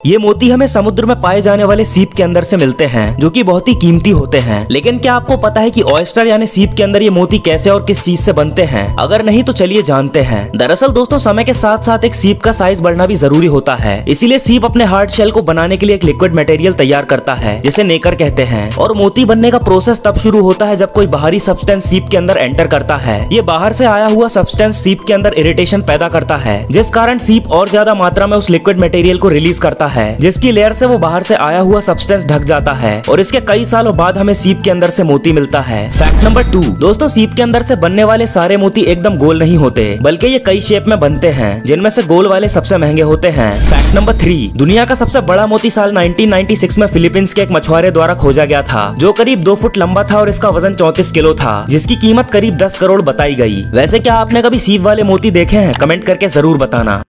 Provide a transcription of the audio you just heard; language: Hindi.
ये मोती हमें समुद्र में पाए जाने वाले सीप के अंदर से मिलते हैं, जो कि बहुत ही कीमती होते हैं। लेकिन क्या आपको पता है कि ऑयस्टर यानी सीप के अंदर ये मोती कैसे और किस चीज से बनते हैं? अगर नहीं तो चलिए जानते हैं। दरअसल दोस्तों, समय के साथ साथ एक सीप का साइज बढ़ना भी जरूरी होता है, इसीलिए सीप अपने हार्ड शेल को बनाने के लिए एक लिक्विड मटेरियल तैयार करता है, जिसे नेकर कहते हैं। और मोती बनने का प्रोसेस तब शुरू होता है जब कोई बाहरी सब्सटेंस सीप के अंदर एंटर करता है। ये बाहर से आया हुआ सब्सटेंस सीप के अंदर इरिटेशन पैदा करता है, जिस कारण सीप और ज्यादा मात्रा में उस लिक्विड मटेरियल को रिलीज करता है, जिसकी लेयर से वो बाहर से आया हुआ सब्सटेंस ढक जाता है। और इसके कई सालों बाद हमें सीप के अंदर से मोती मिलता है। फैक्ट नंबर 2 दोस्तों, सीप के अंदर से बनने वाले सारे मोती एकदम गोल नहीं होते, बल्कि ये कई शेप में बनते हैं, जिनमें से गोल वाले सबसे महंगे होते हैं। फैक्ट नंबर 3 दुनिया का सबसे बड़ा मोती साल 1996 में फिलीपींस के एक मछुआरे द्वारा खोजा गया था, जो करीब 2 फुट लंबा था और इसका वजन 34 किलो था, जिसकी कीमत करीब 10 करोड़ बताई गई। वैसे क्या आपने कभी सीप वाले मोती देखे हैं? कमेंट करके जरूर बताना।